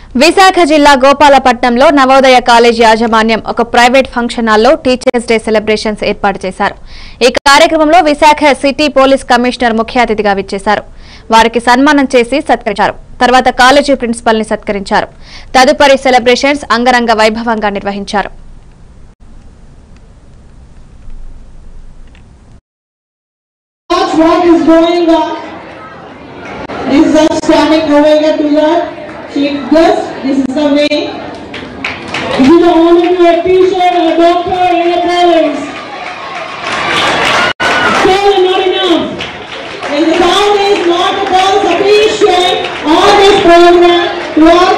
విశాఖ జిల్లా గోపాలపట్నంలో నవోదయ కాలేజీ యాజమాన్యం ఒక ప్రైవేట్ ఫంక్షన్ హాల్లో టీచర్స్ డే సెలబ్రేషన్స్ ఏర్పాటు చేశారు. ఈ కార్యక్రమంలో విశాఖ సిటీ పోలీస్ కమిషనర్ ముఖ్య అతిథిగా విచ్చేశారు. వారికి సన్మానం చేసి సత్కరించారు. తర్వాత కాలేజీ ప్రిన్సిపల్ ని సత్కరించారు. తదుపరి సెలబ్రేషన్స్ అంగరంగ వైభవంగా నిర్వహించారు. What is going on? This is standing over to that. This is the way. This is the honor to a teacher, a doctor, and a police. Still not enough. And the sound is not the sufficient on this program to all